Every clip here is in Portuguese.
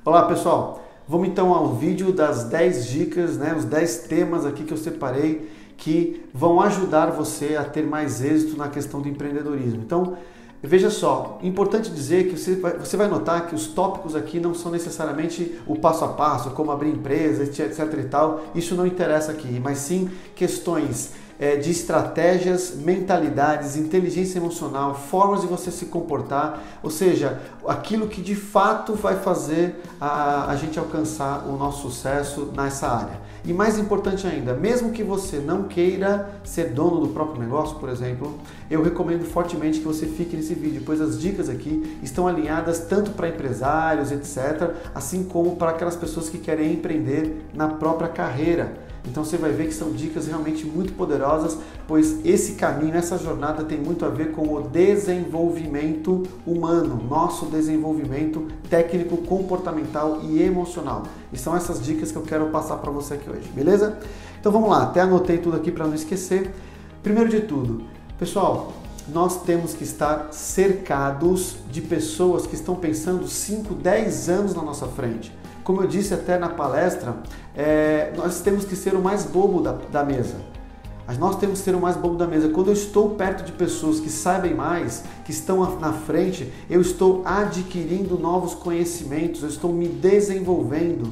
Olá pessoal, vamos então ao vídeo das 10 dicas, os 10 temas aqui que eu separei que vão ajudar você a ter mais êxito na questão do empreendedorismo. Então, veja só, importante dizer que você vai notar que os tópicos aqui não são necessariamente o passo a passo, como abrir empresa, etc e tal, isso não interessa aqui, mas sim questões de estratégias, mentalidades, inteligência emocional, formas de você se comportar, ou seja, aquilo que de fato vai fazer a gente alcançar o nosso sucesso nessa área. E mais importante ainda, mesmo que você não queira ser dono do próprio negócio, por exemplo, eu recomendo fortemente que você fique nesse vídeo, pois as dicas aqui estão alinhadas tanto para empresários, etc., assim como para aquelas pessoas que querem empreender na própria carreira. Então você vai ver que são dicas realmente muito poderosas, pois esse caminho, essa jornada tem muito a ver com o desenvolvimento humano, nosso desenvolvimento técnico, comportamental e emocional. E são essas dicas que eu quero passar para você aqui hoje, beleza? Então vamos lá, até anotei tudo aqui para não esquecer. Primeiro de tudo, pessoal, nós temos que estar cercados de pessoas que estão pensando 5, 10 anos na nossa frente. Como eu disse até na palestra, nós temos que ser o mais bobo da mesa. Nós temos que ser o mais bobo da mesa. Quando eu estou perto de pessoas que sabem mais, que estão na frente, eu estou adquirindo novos conhecimentos, eu estou me desenvolvendo,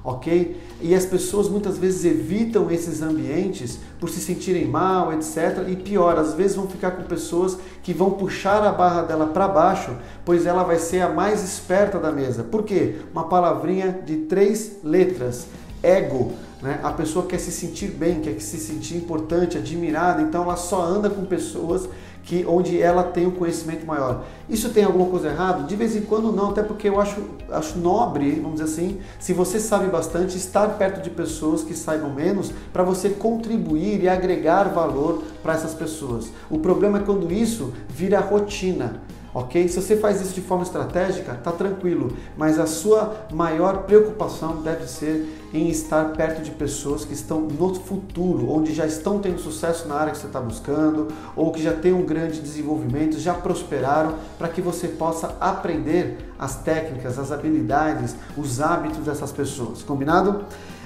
ok? E as pessoas muitas vezes evitam esses ambientes por se sentirem mal, etc. E pior, às vezes vão ficar com pessoas que vão puxar a barra dela para baixo, pois ela vai ser a mais esperta da mesa. Por quê? Uma palavrinha de 3 letras, ego. A pessoa quer se sentir bem, quer se sentir importante, admirada, então ela só anda com pessoas onde ela tem um conhecimento maior. Isso tem alguma coisa errada? De vez em quando não, até porque eu acho nobre, vamos dizer assim, se você sabe bastante, estar perto de pessoas que saibam menos, para você contribuir e agregar valor para essas pessoas. O problema é quando isso vira rotina. Ok? Se você faz isso de forma estratégica, tá tranquilo, mas a sua maior preocupação deve ser em estar perto de pessoas que estão no futuro, onde já estão tendo sucesso na área que você está buscando, ou que já têm um grande desenvolvimento, já prosperaram, para que você possa aprender as técnicas, as habilidades, os hábitos dessas pessoas. Combinado?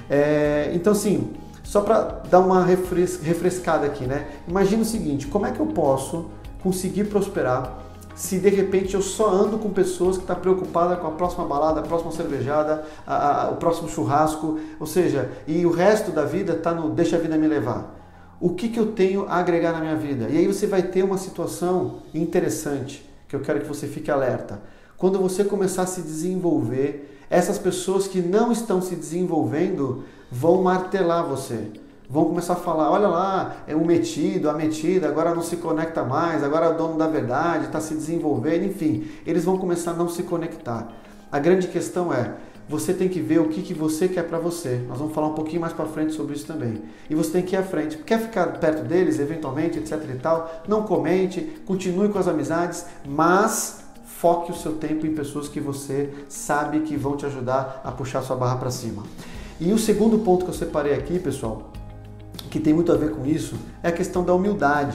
Então, sim, só para dar uma refrescada aqui, Imagina o seguinte, como é que eu posso conseguir prosperar se de repente eu só ando com pessoas que estão preocupadas com a próxima balada, a próxima cervejada, o próximo churrasco, ou seja, e o resto da vida está no deixa a vida me levar. O que eu tenho a agregar na minha vida? E aí você vai ter uma situação interessante, que eu quero que você fique alerta. Quando você começar a se desenvolver, essas pessoas que não estão se desenvolvendo vão martelar você. Vão começar a falar, olha lá, é o metido, a metida, agora não se conecta mais, agora é o dono da verdade, está se desenvolvendo, enfim. Eles vão começar a não se conectar. A grande questão é, você tem que ver o que você quer para você. Nós vamos falar um pouquinho mais para frente sobre isso também. E você tem que ir à frente. Quer ficar perto deles, eventualmente, etc e tal, não comente, continue com as amizades, mas foque o seu tempo em pessoas que você sabe que vão te ajudar a puxar sua barra para cima. E o segundo ponto que eu separei aqui, pessoal, que tem muito a ver com isso, é a questão da humildade,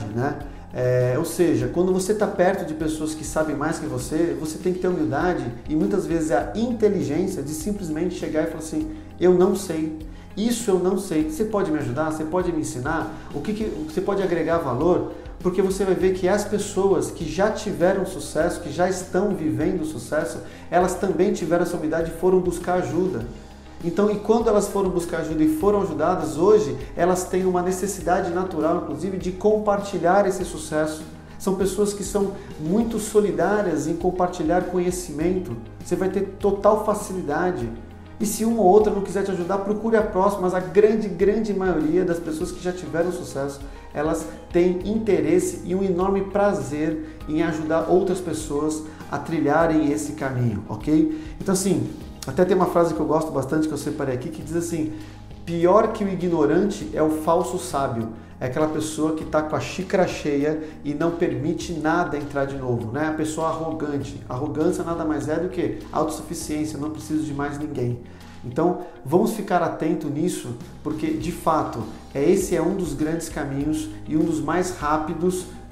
ou seja, quando você está perto de pessoas que sabem mais que você tem que ter humildade e muitas vezes a inteligência de simplesmente chegar e falar assim, eu não sei, isso eu não sei, você pode me ajudar, você pode me ensinar, o que você pode agregar valor, porque você vai ver que as pessoas que já tiveram sucesso, que já estão vivendo sucesso, elas também tiveram essa humildade e foram buscar ajuda. Então, e quando elas foram buscar ajuda e foram ajudadas, hoje elas têm uma necessidade natural, inclusive, de compartilhar esse sucesso. São pessoas que são muito solidárias em compartilhar conhecimento. Você vai ter total facilidade. E se uma ou outra não quiser te ajudar, procure a próxima. Mas a grande maioria das pessoas que já tiveram sucesso, elas têm interesse e um enorme prazer em ajudar outras pessoas a trilharem esse caminho, ok? Então, assim, até tem uma frase que eu gosto bastante, que eu separei aqui, que diz assim, pior que o ignorante é o falso sábio. É aquela pessoa que está com a xícara cheia e não permite nada entrar de novo, A pessoa arrogante. Arrogância nada mais é do que autossuficiência, não preciso de mais ninguém. Então, vamos ficar atento nisso, porque, de fato, esse é um dos grandes caminhos e um dos mais rápidos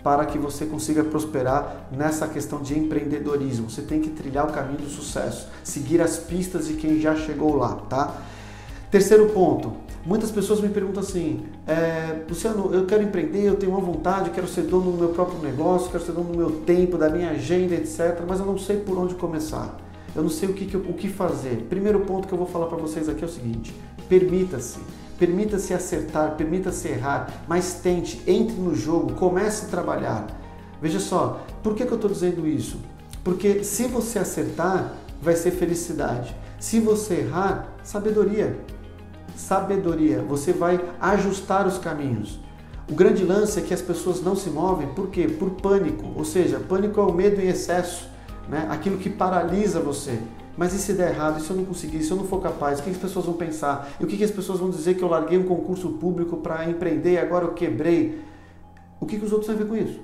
para que você consiga prosperar nessa questão de empreendedorismo. Você tem que trilhar o caminho do sucesso, seguir as pistas de quem já chegou lá, tá? Terceiro ponto, muitas pessoas me perguntam assim, Luciano, eu quero empreender, eu tenho uma vontade, eu quero ser dono do meu próprio negócio, quero ser dono do meu tempo, da minha agenda, etc., mas eu não sei por onde começar, eu não sei o que fazer. Primeiro ponto que eu vou falar para vocês aqui é o seguinte, permita-se acertar, permita-se errar, mas tente, entre no jogo, comece a trabalhar. Veja só, por que eu estou dizendo isso? Porque se você acertar, vai ser felicidade. Se você errar, sabedoria. Sabedoria, você vai ajustar os caminhos. O grande lance é que as pessoas não se movem, por quê? Por pânico, ou seja, pânico é o medo em excesso, né? Aquilo que paralisa você. Mas e se der errado, e se eu não conseguir, se eu não for capaz, o que as pessoas vão pensar? E o que as pessoas vão dizer que eu larguei um concurso público para empreender e agora eu quebrei? O que os outros têm a ver com isso?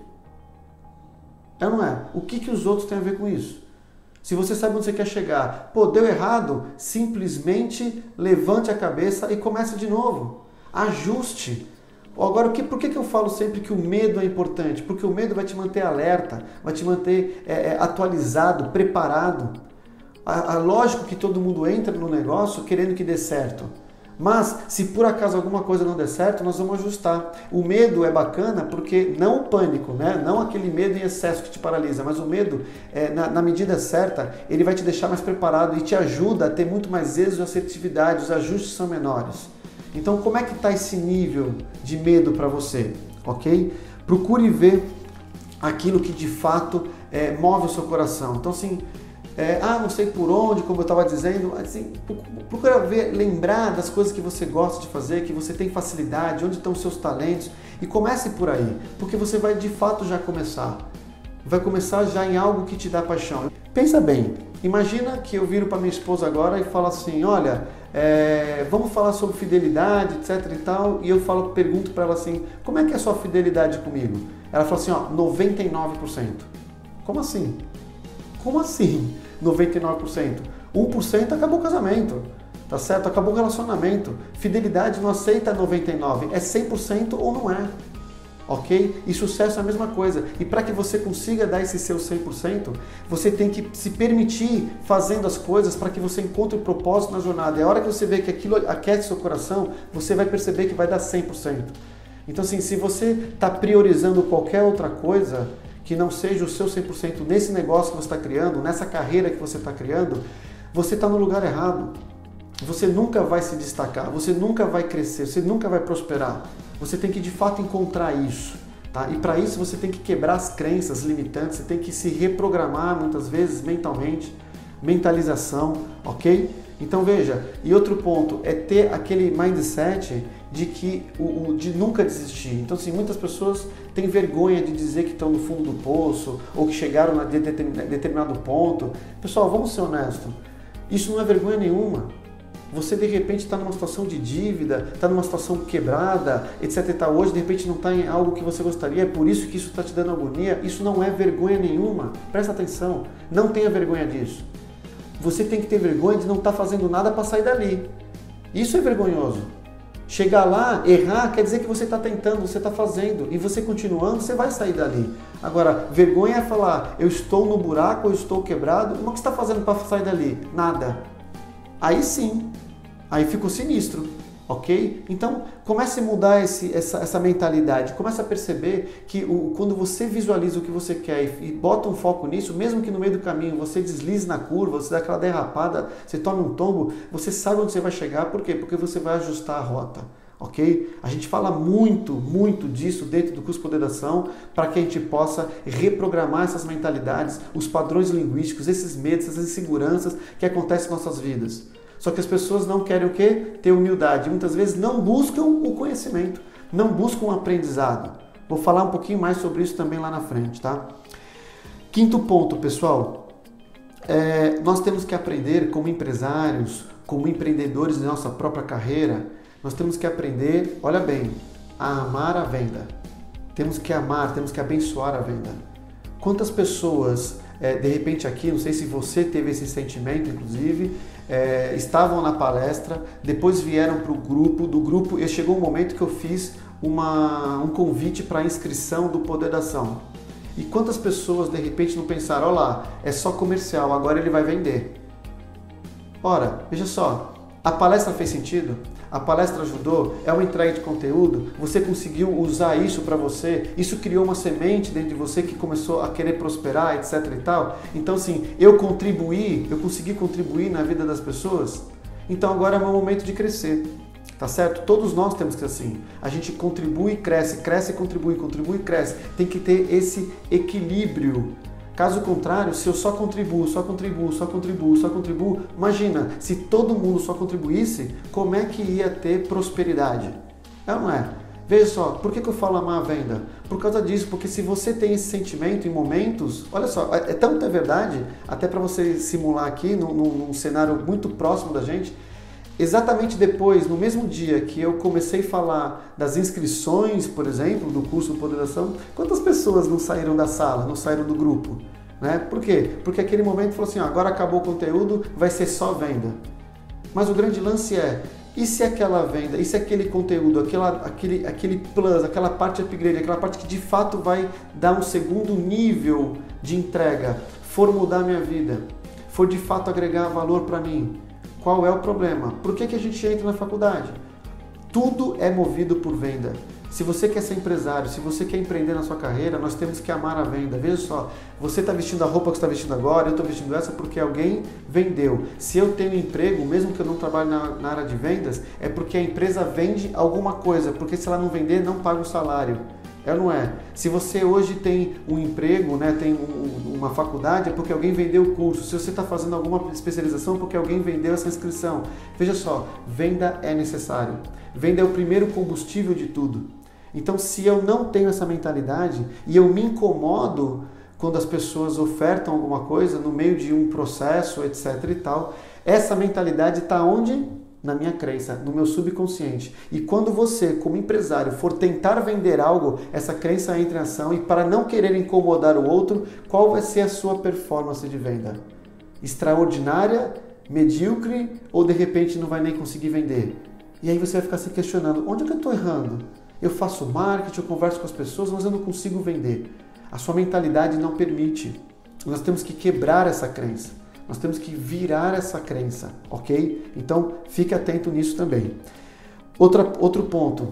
É ou não é? O que os outros têm a ver com isso? Se você sabe onde você quer chegar, pô, deu errado, simplesmente levante a cabeça e comece de novo. Ajuste. Agora, por que eu falo sempre que o medo é importante? Porque o medo vai te manter alerta, vai te manter atualizado, preparado. Lógico que todo mundo entra no negócio querendo que dê certo. Mas, se por acaso alguma coisa não der certo, nós vamos ajustar. O medo é bacana porque, não o pânico, né? Não aquele medo em excesso que te paralisa, mas o medo, na medida certa, ele vai te deixar mais preparado e te ajuda a ter muito mais êxito e assertividade, os ajustes são menores. Então, como é que está esse nível de medo para você? Ok? Procure ver aquilo que de fato move o seu coração. Então, assim, não sei por onde, como eu estava dizendo, assim, procura lembrar das coisas que você gosta de fazer, que você tem facilidade, onde estão os seus talentos, e comece por aí, porque você vai de fato já começar. Vai começar já em algo que te dá paixão. Pensa bem, imagina que eu viro para minha esposa agora e falo assim, olha, vamos falar sobre fidelidade, etc e tal, e eu pergunto para ela assim, como é que é a sua fidelidade comigo? Ela fala assim, 99%. Como assim? Como assim 99%? 1% acabou o casamento, tá certo? Acabou o relacionamento. Fidelidade não aceita 99%, é 100% ou não é, ok? E sucesso é a mesma coisa. E para que você consiga dar esse seu 100%, você tem que se permitir fazendo as coisas para que você encontre o propósito na jornada. E a hora que você vê que aquilo aquece seu coração, você vai perceber que vai dar 100%. Então, assim, se você está priorizando qualquer outra coisa que não seja o seu 100% nesse negócio que você está criando, nessa carreira que você está criando, você está no lugar errado. Você nunca vai se destacar, você nunca vai crescer, você nunca vai prosperar. Você tem que de fato encontrar isso, tá? E para isso você tem que quebrar as crenças limitantes, você tem que se reprogramar muitas vezes mentalmente, mentalização, ok? Então veja, e outro ponto é ter aquele mindset de nunca desistir. Então, assim, muitas pessoas têm vergonha de dizer que estão no fundo do poço ou que chegaram a determinado ponto. Pessoal, vamos ser honestos. Isso não é vergonha nenhuma. Você, de repente, está numa situação de dívida, está numa situação quebrada, etc. E tal. Hoje, de repente, não está em algo que você gostaria, é por isso que isso está te dando agonia. Isso não é vergonha nenhuma. Presta atenção. Não tenha vergonha disso. Você tem que ter vergonha de não estar fazendo nada para sair dali. Isso é vergonhoso. Chegar lá, errar, quer dizer que você está tentando, você está fazendo, e você continuando, você vai sair dali. Agora, vergonha é falar, eu estou no buraco, eu estou quebrado, mas o que você está fazendo para sair dali? Nada. Aí sim, aí ficou sinistro, ok? Então, comece a mudar essa mentalidade, comece a perceber que quando você visualiza o que você quer e bota um foco nisso, mesmo que no meio do caminho você deslize na curva, você dá aquela derrapada, você tome um tombo, você sabe onde você vai chegar, por quê? Porque você vai ajustar a rota, ok? A gente fala muito, muito disso dentro do curso Poder da Ação, para que a gente possa reprogramar essas mentalidades, os padrões linguísticos, esses medos, essas inseguranças que acontecem em nossas vidas. Só que as pessoas não querem o quê? Ter humildade. Muitas vezes não buscam o conhecimento, não buscam o aprendizado. Vou falar um pouquinho mais sobre isso também lá na frente, tá? Quinto ponto, pessoal. Nós temos que aprender como empresários, como empreendedores de nossa própria carreira, nós temos que aprender, olha bem, a amar a venda. Temos que amar, temos que abençoar a venda. Quantas pessoas, de repente aqui, não sei se você teve esse sentimento, inclusive, estavam na palestra, depois vieram para o grupo, do grupo, e chegou um momento que eu fiz um convite para a inscrição do Poder da Ação. E quantas pessoas de repente não pensaram, olha lá, é só comercial, agora ele vai vender. Ora, veja só, a palestra fez sentido? A palestra ajudou? É uma entrega de conteúdo? Você conseguiu usar isso para você? Isso criou uma semente dentro de você que começou a querer prosperar, etc e tal? Então, assim, eu consegui contribuir na vida das pessoas? Então agora é o meu momento de crescer, tá certo? Todos nós temos que ser assim. A gente contribui e cresce, cresce e contribui, contribui e cresce. Tem que ter esse equilíbrio. Caso contrário, se eu só contribuo, imagina, se todo mundo só contribuísse, como é que ia ter prosperidade? É ou não é? Veja só, por que eu falo amar a venda? Por causa disso, porque se você tem esse sentimento em momentos, olha só, é tanto verdade, até para você simular aqui, num cenário muito próximo da gente, exatamente depois, no mesmo dia que eu comecei a falar das inscrições, por exemplo, do curso Poder da Ação, quantas pessoas não saíram da sala, não saíram do grupo? Né? Por quê? Porque aquele momento falou assim, ó, agora acabou o conteúdo, vai ser só venda. Mas o grande lance é, e se aquela venda, e se aquele conteúdo, aquele plus, aquela parte upgrade, aquela parte que de fato vai dar um segundo nível de entrega, for mudar a minha vida, for de fato agregar valor para mim? Qual é o problema? Por que a gente entra na faculdade? Tudo é movido por venda. Se você quer ser empresário, se você quer empreender na sua carreira, nós temos que amar a venda. Veja só, você está vestindo a roupa que você está vestindo agora, eu estou vestindo essa porque alguém vendeu. Se eu tenho emprego, mesmo que eu não trabalhe na área de vendas, é porque a empresa vende alguma coisa, porque se ela não vender, não paga o salário. É ou não é? Se você hoje tem um emprego, né, tem uma faculdade, é porque alguém vendeu o curso. Se você está fazendo alguma especialização, é porque alguém vendeu essa inscrição. Veja só, venda é necessário. Venda é o primeiro combustível de tudo. Então, se eu não tenho essa mentalidade e eu me incomodo quando as pessoas ofertam alguma coisa no meio de um processo, etc e tal, essa mentalidade está onde? Na minha crença, no meu subconsciente. E quando você, como empresário, for tentar vender algo, essa crença entra em ação e para não querer incomodar o outro, qual vai ser a sua performance de venda? Extraordinária, medíocre ou de repente não vai nem conseguir vender? E aí você vai ficar se questionando, onde é que eu estou errando? Eu faço marketing, eu converso com as pessoas, mas eu não consigo vender. A sua mentalidade não permite. Nós temos que quebrar essa crença. Nós temos que virar essa crença, ok? Então, fique atento nisso também. Outro ponto,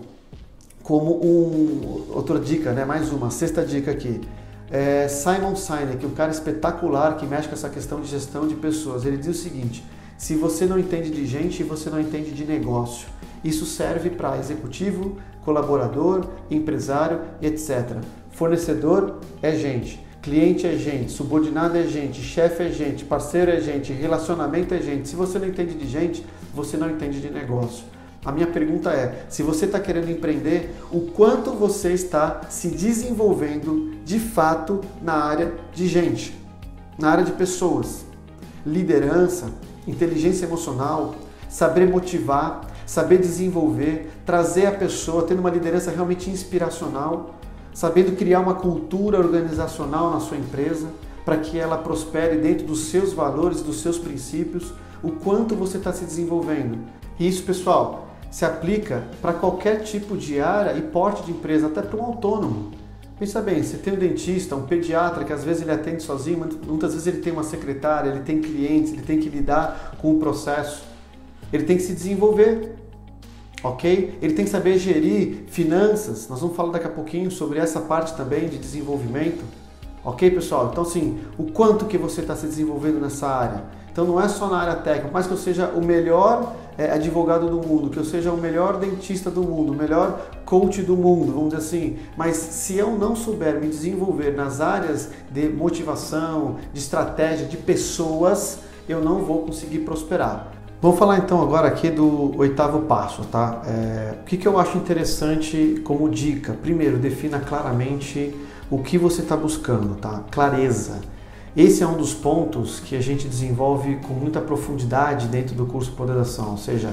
outra dica, né? Mais uma, sexta dica aqui. Simon Sinek, um cara espetacular que mexe com essa questão de gestão de pessoas. Ele diz o seguinte, se você não entende de gente, você não entende de negócio. Isso serve para executivo, colaborador, empresário, etc. Fornecedor é gente. Cliente é gente, subordinado é gente, chefe é gente, parceiro é gente, relacionamento é gente. Se você não entende de gente, você não entende de negócio. A minha pergunta é, se você está querendo empreender, o quanto você está se desenvolvendo de fato na área de gente, na área de pessoas, liderança, inteligência emocional, saber motivar, saber desenvolver, trazer a pessoa, tendo uma liderança realmente inspiracional, sabendo criar uma cultura organizacional na sua empresa para que ela prospere dentro dos seus valores, dos seus princípios, o quanto você está se desenvolvendo. E isso, pessoal, se aplica para qualquer tipo de área e porte de empresa, até para um autônomo. Pensa bem, você tem um dentista, um pediatra que às vezes ele atende sozinho, muitas vezes ele tem uma secretária, ele tem clientes, ele tem que lidar com o processo, ele tem que se desenvolver. Ok? Ele tem que saber gerir finanças. Nós vamos falar daqui a pouquinho sobre essa parte também de desenvolvimento. Ok, pessoal? Então, assim, o quanto que você está se desenvolvendo nessa área. Então, não é só na área técnica, mas que eu seja o melhor advogado do mundo, que eu seja o melhor dentista do mundo, o melhor coach do mundo, vamos dizer assim. Mas se eu não souber me desenvolver nas áreas de motivação, de estratégia, de pessoas, eu não vou conseguir prosperar. Vamos falar então agora aqui do 8º passo, tá? O que eu acho interessante como dica? Primeiro, defina claramente o que você está buscando, tá? Clareza. Esse é um dos pontos que a gente desenvolve com muita profundidade dentro do curso Poder da Ação, ou seja,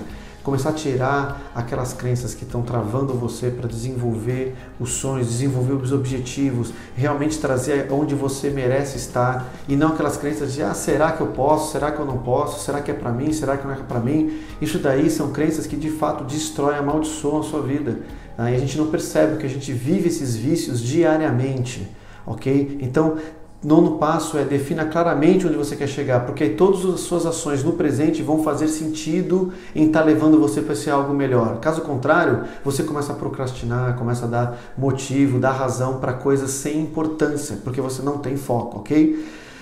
começar a tirar aquelas crenças que estão travando você para desenvolver os sonhos, desenvolver os objetivos, realmente trazer onde você merece estar e não aquelas crenças de será que eu posso, será que eu não posso, será que é para mim, será que não é para mim. Isso daí são crenças que de fato destroem, amaldiçoam a sua vida. E a gente não percebe que a gente vive esses vícios diariamente, ok? Então, nono passo é defina claramente onde você quer chegar, porque todas as suas ações no presente vão fazer sentido em estar levando você para esse algo melhor. Caso contrário, você começa a procrastinar, começa a dar motivo, dar razão para coisas sem importância, porque você não tem foco, ok?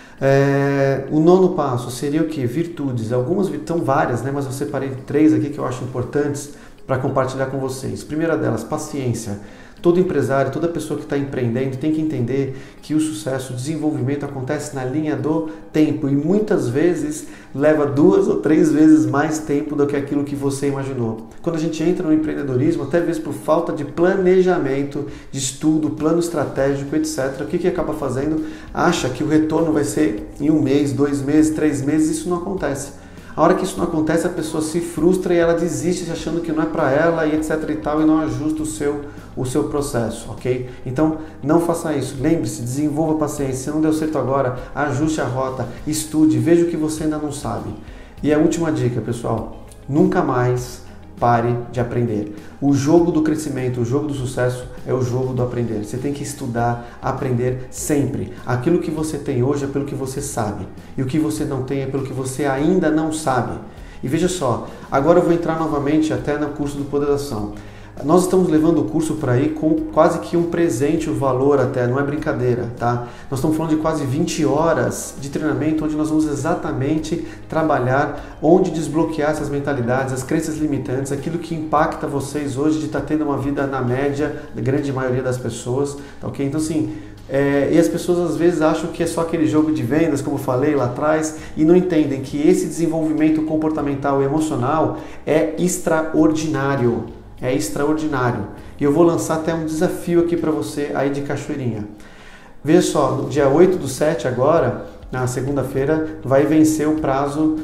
O nono passo seria o que? Virtudes. Algumas são várias, né? Mas eu separei 3 aqui que eu acho importantes para compartilhar com vocês. Primeira delas, paciência. Todo empresário, toda pessoa que está empreendendo tem que entender que o sucesso, o desenvolvimento acontece na linha do tempo e muitas vezes leva 2 ou 3 vezes mais tempo do que aquilo que você imaginou. Quando a gente entra no empreendedorismo, até vezes por falta de planejamento, de estudo, plano estratégico, etc., o que acaba fazendo? Acha que o retorno vai ser em 1 mês, 2 meses, 3 meses, isso não acontece. A hora que isso não acontece, a pessoa se frustra e ela desiste achando que não é para ela e etc e tal e não ajusta o seu processo, ok? Então, não faça isso. Lembre-se, desenvolva paciência. Se não deu certo agora, ajuste a rota, estude, veja o que você ainda não sabe. E a última dica, pessoal, nunca mais pare de aprender. O jogo do crescimento, o jogo do sucesso é o jogo do aprender. Você tem que estudar, aprender sempre. Aquilo que você tem hoje é pelo que você sabe. E o que você não tem é pelo que você ainda não sabe. E veja só, agora eu vou entrar novamente até no curso do Poder da Ação. Nós estamos levando o curso por aí com quase que um presente, o valor até, não é brincadeira, tá? Nós estamos falando de quase 20 horas de treinamento, onde nós vamos exatamente trabalhar onde desbloquear essas mentalidades, as crenças limitantes, aquilo que impacta vocês hoje de estar tendo uma vida na média, da grande maioria das pessoas, tá ok? Então assim, e as pessoas às vezes acham que é só aquele jogo de vendas, como eu falei lá atrás, e não entendem que esse desenvolvimento comportamental e emocional é extraordinário. É extraordinário. E eu vou lançar até um desafio aqui para você aí de Cachoeirinha. Veja só, no dia 8/7 agora, na segunda-feira, vai vencer o prazo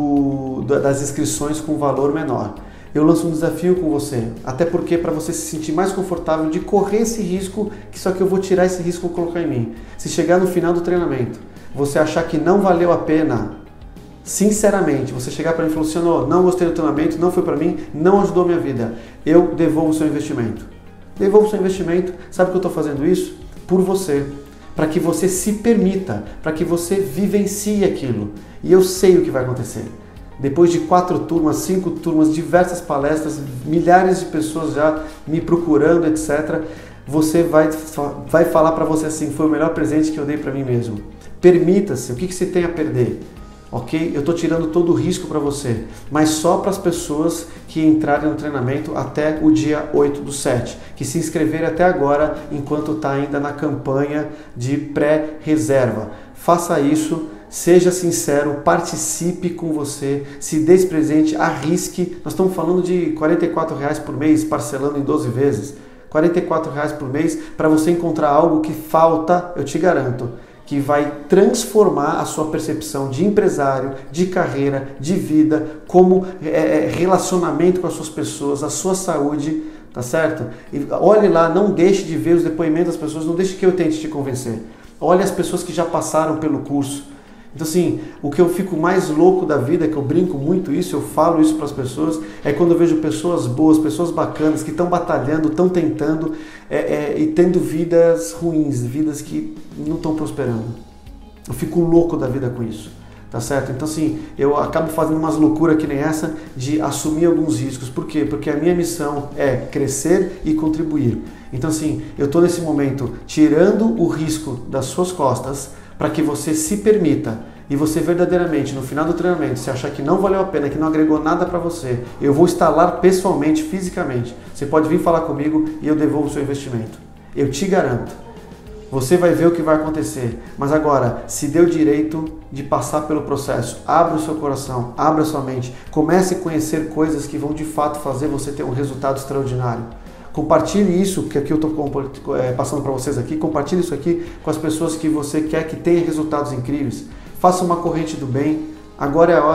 das inscrições com valor menor. Eu lanço um desafio com você, até porque para você se sentir mais confortável de correr esse risco, que só que eu vou tirar esse risco e colocar em mim. Se chegar no final do treinamento, você achar que não valeu a pena, sinceramente, você chegar para mim e falar assim, não gostei do treinamento, não foi para mim, não ajudou a minha vida, eu devolvo o seu investimento. Devolvo o seu investimento. Sabe que eu estou fazendo isso? Por você. Para que você se permita, para que você vivencie aquilo. E eu sei o que vai acontecer. Depois de 4 turmas, 5 turmas, diversas palestras, milhares de pessoas já me procurando, etc., você vai falar para você assim, foi o melhor presente que eu dei para mim mesmo. Permita-se, o que você tem a perder? Ok? Eu estou tirando todo o risco para você, mas só para as pessoas que entrarem no treinamento até o dia 8/7, que se inscreverem até agora, enquanto está ainda na campanha de pré-reserva. Faça isso, seja sincero, participe com você, se dê esse presente, arrisque. Nós estamos falando de R$ 44,00 por mês, parcelando em 12 vezes. R$ 44,00 por mês para você encontrar algo que falta, eu te garanto, que vai transformar a sua percepção de empresário, de carreira, de vida, como relacionamento com as suas pessoas, a sua saúde, tá certo? E olhe lá, não deixe de ver os depoimentos das pessoas, não deixe que eu tente te convencer. Olhe as pessoas que já passaram pelo curso. Então assim, o que eu fico mais louco da vida, que eu brinco muito isso, eu falo isso para as pessoas, é quando eu vejo pessoas boas, pessoas bacanas, que estão batalhando, estão tentando e tendo vidas ruins, vidas que não estão prosperando. Eu fico louco da vida com isso, tá certo? Então assim, eu acabo fazendo umas loucuras que nem essa de assumir alguns riscos. Por quê? Porque a minha missão é crescer e contribuir. Então assim, eu estou nesse momento tirando o risco das suas costas, para que você se permita e você verdadeiramente, no final do treinamento, se achar que não valeu a pena, que não agregou nada para você, eu vou estar lá pessoalmente, fisicamente. Você pode vir falar comigo e eu devolvo o seu investimento. Eu te garanto. Você vai ver o que vai acontecer. Mas agora, se dê o direito de passar pelo processo, abra o seu coração, abra a sua mente, comece a conhecer coisas que vão de fato fazer você ter um resultado extraordinário. Compartilhe isso, que aqui eu estou passando para vocês aqui, compartilhe isso aqui com as pessoas que você quer que tenham resultados incríveis. Faça uma corrente do bem, agora é a hora.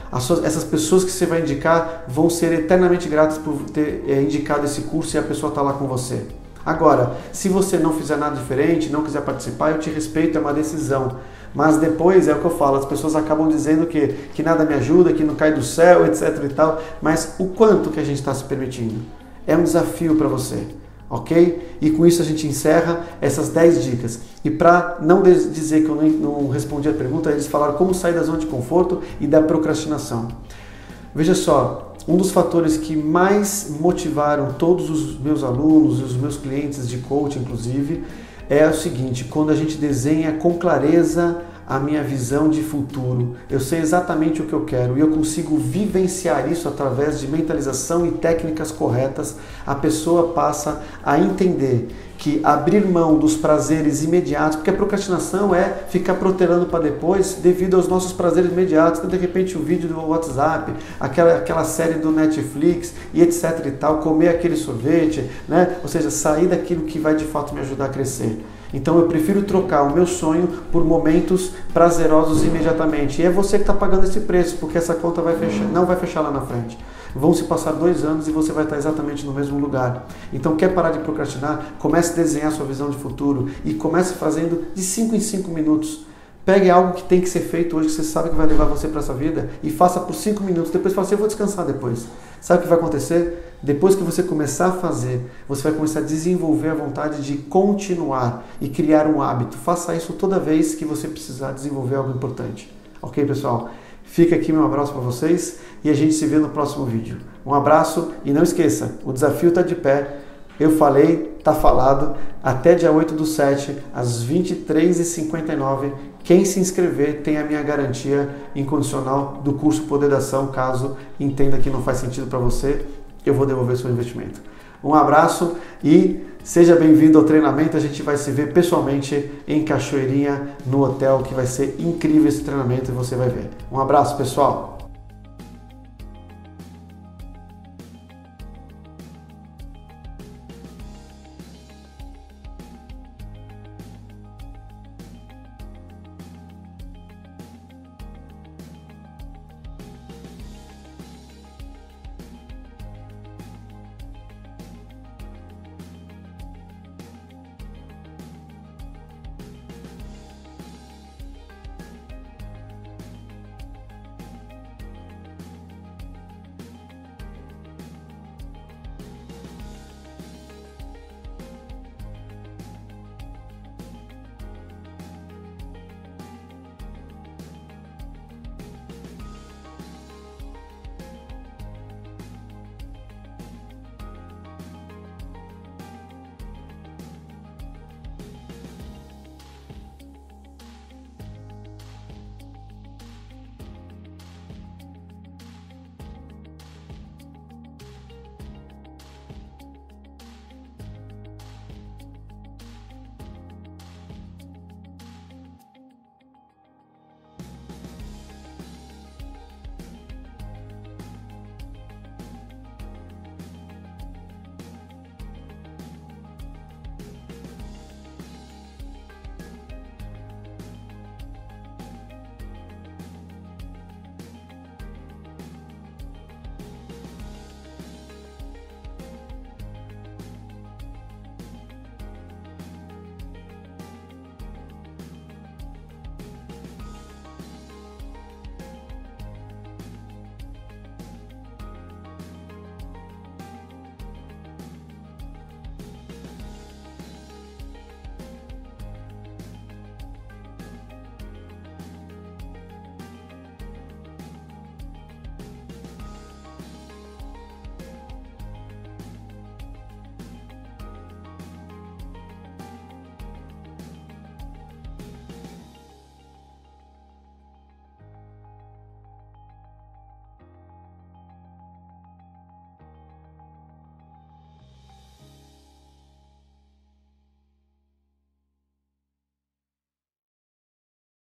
Essas pessoas que você vai indicar vão ser eternamente gratas por ter indicado esse curso e a pessoa está lá com você. Agora, se você não fizer nada diferente, não quiser participar, eu te respeito, é uma decisão. Mas depois, é o que eu falo, as pessoas acabam dizendo que nada me ajuda, que não cai do céu, etc e tal. Mas o quanto que a gente está se permitindo? É um desafio para você, ok? E com isso a gente encerra essas 10 dicas. E para não dizer que eu não respondi a pergunta, eles falaram como sair da zona de conforto e da procrastinação. Veja só, um dos fatores que mais motivaram todos os meus alunos e os meus clientes de coaching, inclusive, é o seguinte: quando a gente desenha com clareza a minha visão de futuro, eu sei exatamente o que eu quero e eu consigo vivenciar isso através de mentalização e técnicas corretas, a pessoa passa a entender que abrir mão dos prazeres imediatos, porque a procrastinação é ficar protelando para depois devido aos nossos prazeres imediatos, então, de repente o vídeo do WhatsApp, aquela série do Netflix e etc e tal, comer aquele sorvete, né? Ou seja, sair daquilo que vai de fato me ajudar a crescer. Então eu prefiro trocar o meu sonho por momentos prazerosos imediatamente. E é você que está pagando esse preço, porque essa conta não vai fechar lá na frente. Vão se passar 2 anos e você vai estar exatamente no mesmo lugar. Então quer parar de procrastinar? Comece a desenhar sua visão de futuro e comece fazendo de 5 em 5 minutos. Pegue algo que tem que ser feito hoje, que você sabe que vai levar você para essa vida, e faça por 5 minutos. Depois fala assim: eu vou descansar depois. Sabe o que vai acontecer? Depois que você começar a fazer, você vai começar a desenvolver a vontade de continuar e criar um hábito. Faça isso toda vez que você precisar desenvolver algo importante. Ok, pessoal? Fica aqui meu abraço para vocês e a gente se vê no próximo vídeo. Um abraço e não esqueça, o desafio está de pé. Eu falei, está falado. Até dia 8/7, às 23h59, quem se inscrever tem a minha garantia incondicional do curso Poder da Ação. Caso entenda que não faz sentido para você, eu vou devolver seu investimento. Um abraço e seja bem-vindo ao treinamento. A gente vai se ver pessoalmente em Cachoeirinha, no hotel, que vai ser incrível esse treinamento e você vai ver. Um abraço, pessoal!